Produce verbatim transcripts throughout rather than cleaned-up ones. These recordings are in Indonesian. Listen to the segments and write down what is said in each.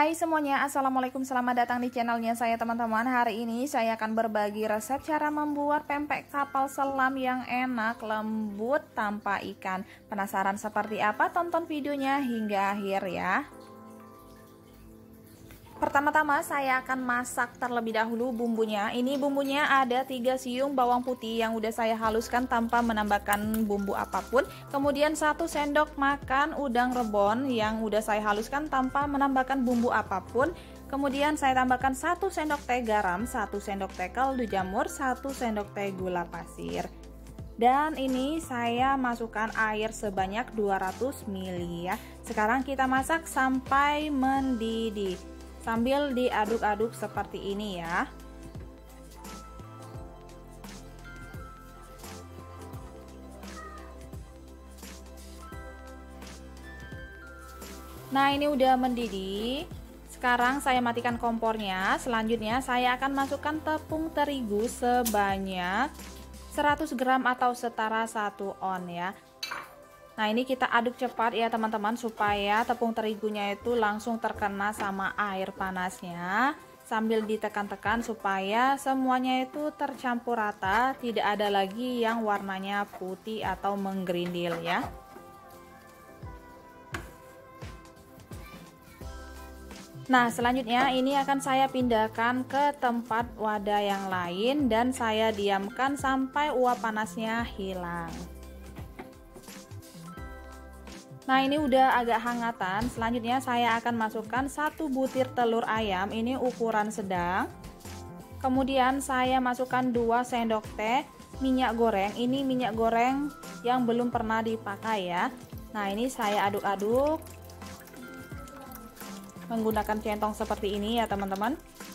Hai semuanya, assalamualaikum, selamat datang di channelnya saya teman-teman. Hari ini saya akan berbagi resep cara membuat pempek kapal selam yang enak, lembut, tanpa ikan. Penasaran seperti apa? Tonton videonya hingga akhir ya. Pertama-tama saya akan masak terlebih dahulu bumbunya. Ini bumbunya ada tiga siung bawang putih yang udah saya haluskan tanpa menambahkan bumbu apapun. Kemudian satu sendok makan udang rebon yang udah saya haluskan tanpa menambahkan bumbu apapun. Kemudian saya tambahkan satu sendok teh garam, satu sendok teh kaldu jamur, satu sendok teh gula pasir. Dan ini saya masukkan air sebanyak dua ratus mililiter ya. Sekarang kita masak sampai mendidih sambil diaduk-aduk seperti ini ya. Nah, ini udah mendidih. Sekarang saya matikan kompornya. Selanjutnya saya akan masukkan tepung terigu sebanyak seratus gram atau setara satu on ya. Nah, ini kita aduk cepat ya teman-teman, supaya tepung terigunya itu langsung terkena sama air panasnya, sambil ditekan-tekan supaya semuanya itu tercampur rata, tidak ada lagi yang warnanya putih atau menggerindil ya. Nah, selanjutnya ini akan saya pindahkan ke tempat wadah yang lain dan saya diamkan sampai uap panasnya hilang. Nah, ini udah agak hangatan. Selanjutnya saya akan masukkan satu butir telur ayam, ini ukuran sedang. Kemudian saya masukkan dua sendok teh minyak goreng, ini minyak goreng yang belum pernah dipakai ya. Nah, ini saya aduk-aduk menggunakan centong seperti ini ya teman-teman.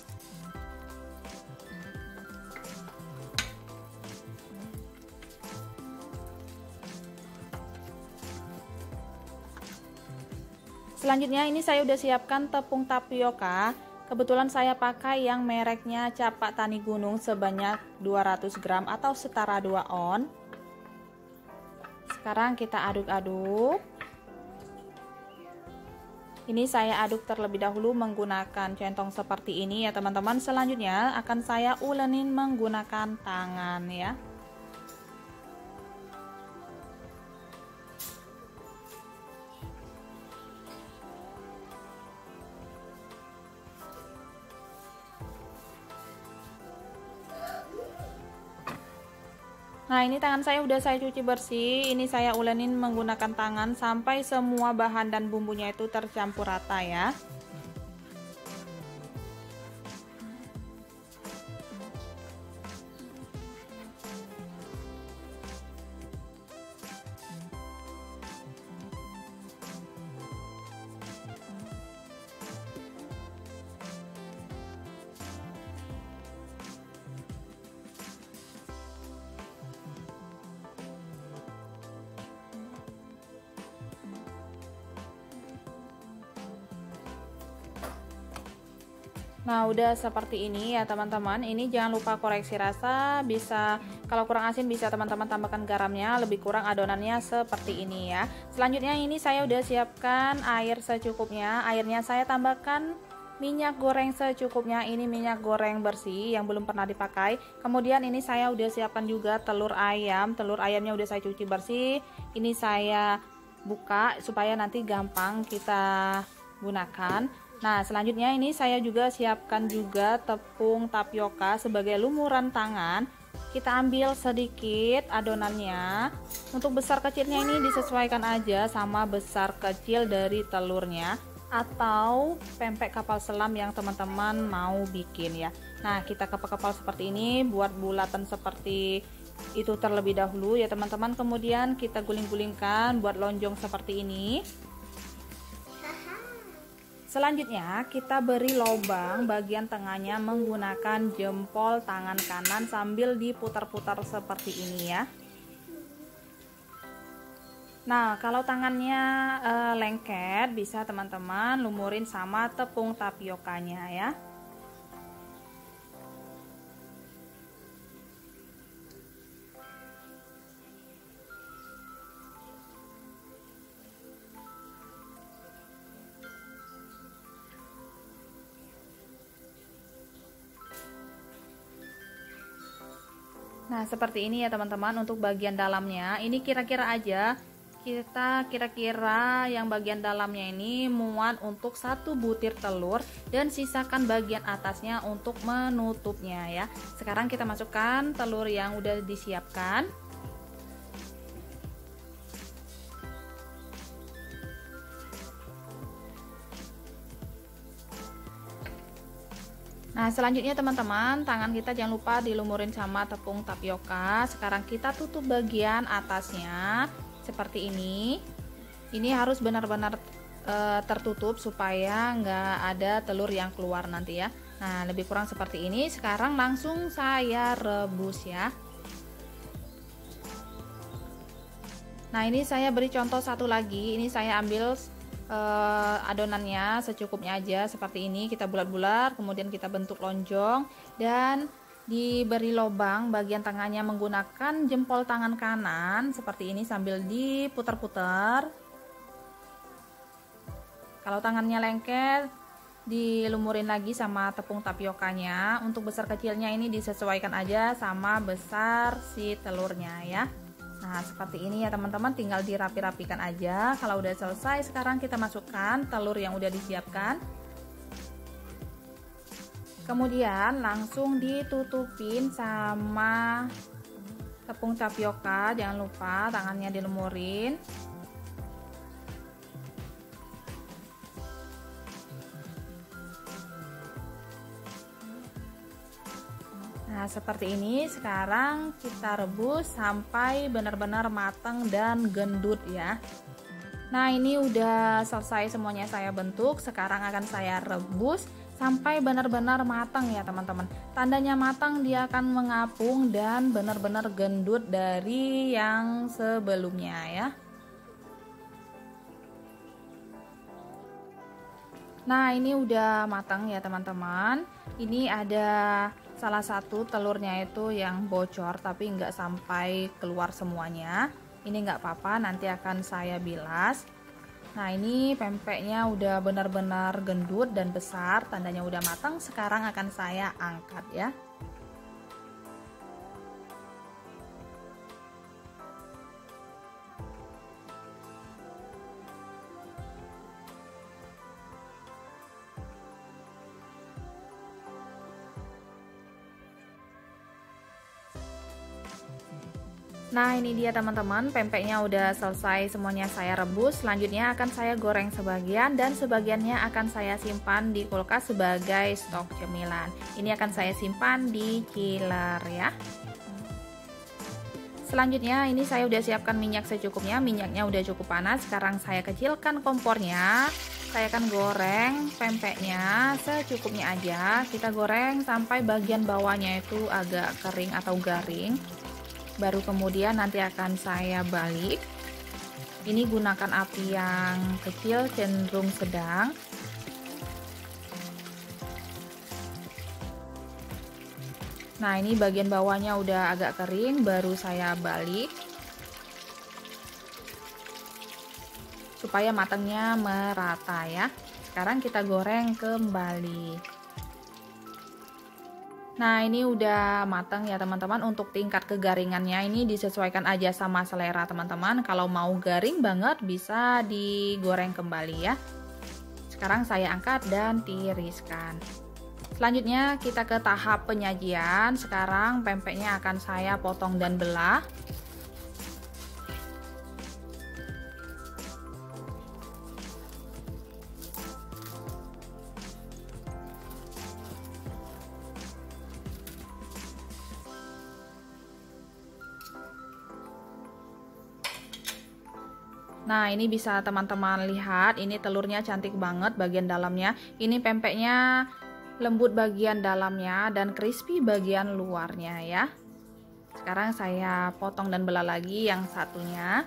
Selanjutnya ini saya udah siapkan tepung tapioka. Kebetulan saya pakai yang mereknya Capak Tani Gunung sebanyak dua ratus gram atau setara dua on. Sekarang kita aduk-aduk. Ini saya aduk terlebih dahulu menggunakan centong seperti ini ya teman-teman. Selanjutnya akan saya ulenin menggunakan tangan ya. Nah, ini tangan saya udah saya cuci bersih. Ini saya ulenin menggunakan tangan sampai semua bahan dan bumbunya itu tercampur rata ya. Nah, udah seperti ini ya teman-teman. Ini jangan lupa koreksi rasa, bisa kalau kurang asin bisa teman-teman tambahkan garamnya, lebih kurang adonannya seperti ini ya. Selanjutnya ini saya udah siapkan air secukupnya. Airnya saya tambahkan minyak goreng secukupnya. Ini minyak goreng bersih yang belum pernah dipakai. Kemudian ini saya udah siapkan juga telur ayam. Telur ayamnya udah saya cuci bersih. Ini saya buka supaya nanti gampang kita gunakan. Nah, selanjutnya ini saya juga siapkan juga tepung tapioka sebagai lumuran tangan. Kita ambil sedikit adonannya. Untuk besar kecilnya ini disesuaikan aja sama besar kecil dari telurnya atau pempek kapal selam yang teman-teman mau bikin ya. Nah, kita kepal-kepal seperti ini, buat bulatan seperti itu terlebih dahulu ya teman-teman. Kemudian kita guling-gulingkan buat lonjong seperti ini. Selanjutnya kita beri lubang bagian tengahnya menggunakan jempol tangan kanan sambil diputar-putar seperti ini ya. Nah, kalau tangannya e, lengket bisa teman-teman lumurin sama tepung tapiokanya ya. Nah, seperti ini ya teman-teman untuk bagian dalamnya. Ini kira-kira aja kita kira-kira yang bagian dalamnya ini muat untuk satu butir telur dan sisakan bagian atasnya untuk menutupnya ya. Sekarang kita masukkan telur yang udah disiapkan. Nah, selanjutnya teman-teman, tangan kita jangan lupa dilumurin sama tepung tapioka. Sekarang kita tutup bagian atasnya seperti ini. Ini harus benar-benar e, tertutup supaya nggak ada telur yang keluar nanti ya. Nah, lebih kurang seperti ini. Sekarang langsung saya rebus ya. Nah, ini saya beri contoh satu lagi. Ini saya ambil Uh, adonannya secukupnya aja seperti ini, kita bulat-bulat, kemudian kita bentuk lonjong dan diberi lubang bagian tengahnya menggunakan jempol tangan kanan seperti ini sambil diputar-putar. Kalau tangannya lengket, dilumurin lagi sama tepung tapiokanya. Untuk besar kecilnya ini disesuaikan aja sama besar si telurnya ya. Nah, seperti ini ya teman-teman, tinggal dirapi-rapikan aja. Kalau udah selesai, sekarang kita masukkan telur yang udah disiapkan. Kemudian langsung ditutupin sama tepung tapioka, jangan lupa tangannya dilumurin. Nah, seperti ini. Sekarang kita rebus sampai benar-benar matang dan gendut ya. Nah, ini udah selesai semuanya saya bentuk. Sekarang akan saya rebus sampai benar-benar matang ya teman-teman. Tandanya matang dia akan mengapung dan benar-benar gendut dari yang sebelumnya ya. Nah, ini udah matang ya teman-teman. Ini ada salah satu telurnya itu yang bocor tapi nggak sampai keluar semuanya. Ini nggak apa-apa, nanti akan saya bilas. Nah, ini pempeknya udah benar-benar gendut dan besar, tandanya udah matang. Sekarang akan saya angkat ya. Nah, ini dia teman-teman, pempeknya udah selesai semuanya saya rebus. Selanjutnya akan saya goreng sebagian dan sebagiannya akan saya simpan di kulkas sebagai stok cemilan. Ini akan saya simpan di chiller ya. Selanjutnya ini saya udah siapkan minyak secukupnya. Minyaknya udah cukup panas. Sekarang saya kecilkan kompornya. Saya akan goreng pempeknya secukupnya aja. Kita goreng sampai bagian bawahnya itu agak kering atau garing. Baru kemudian nanti akan saya balik. Ini gunakan api yang kecil cenderung sedang. Nah, ini bagian bawahnya udah agak kering, baru saya balik supaya matangnya merata ya. Sekarang kita goreng kembali. Nah, ini udah matang ya teman-teman. Untuk tingkat kegaringannya ini disesuaikan aja sama selera teman-teman. Kalau mau garing banget bisa digoreng kembali ya. Sekarang saya angkat dan tiriskan. Selanjutnya kita ke tahap penyajian. Sekarang pempeknya akan saya potong dan belah. Nah, ini bisa teman-teman lihat, ini telurnya cantik banget bagian dalamnya. Ini pempeknya lembut bagian dalamnya dan crispy bagian luarnya ya. Sekarang saya potong dan belah lagi yang satunya.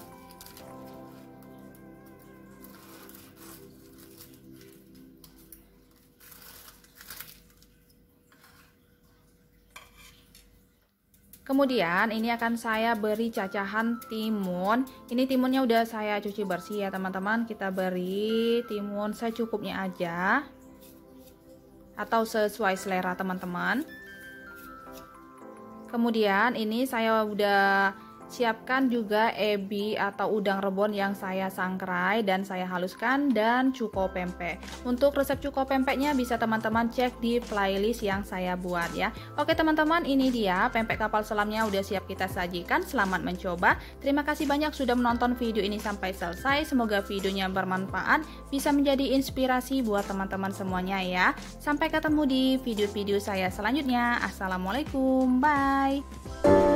Kemudian ini akan saya beri cacahan timun. Ini timunnya udah saya cuci bersih ya teman-teman. Kita beri timun secukupnya aja atau sesuai selera teman-teman. Kemudian ini saya udah siapkan juga ebi atau udang rebon yang saya sangrai dan saya haluskan, dan cuko pempek. Untuk resep cuko pempeknya bisa teman-teman cek di playlist yang saya buat ya. Oke teman-teman, ini dia pempek kapal selamnya udah siap kita sajikan. Selamat mencoba. Terima kasih banyak sudah menonton video ini sampai selesai. Semoga videonya bermanfaat, bisa menjadi inspirasi buat teman-teman semuanya ya. Sampai ketemu di video-video saya selanjutnya. Assalamualaikum, bye.